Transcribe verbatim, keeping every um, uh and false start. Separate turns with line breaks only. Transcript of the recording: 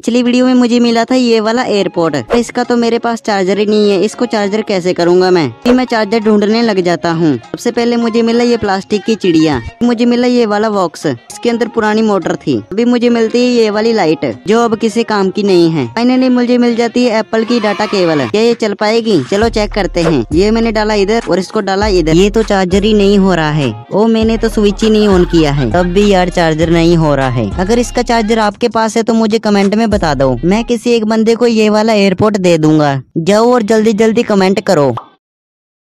पिछली वीडियो में मुझे मिला था ये वाला एयरपोर्ट, इसका तो मेरे पास चार्जर ही नहीं है। इसको चार्जर कैसे करूंगा मैं? फिर मैं चार्जर ढूंढने लग जाता हूँ। सबसे पहले मुझे मिला ये प्लास्टिक की चिड़िया, मुझे मिला ये वाला बॉक्स, इसके अंदर पुरानी मोटर थी। अभी मुझे मिलती है ये वाली लाइट जो अब किसी काम की नहीं है। फाइनली मुझे मिल जाती है एप्पल की डाटा केबल। क्या ये चल पाएगी? चलो चेक करते हैं। ये मैंने डाला इधर और इसको डाला इधर। ये तो चार्जर ही नहीं हो रहा है। ओ मैंने तो स्विच ही नहीं ऑन किया है, तब भी यार चार्जर नहीं हो रहा है। अगर इसका चार्जर आपके पास है तो मुझे कमेंट में बता दो, मैं किसी एक बंदे को ये वाला एयरपोर्ट दे दूंगा। जाओ और जल्दी जल्दी कमेंट करो।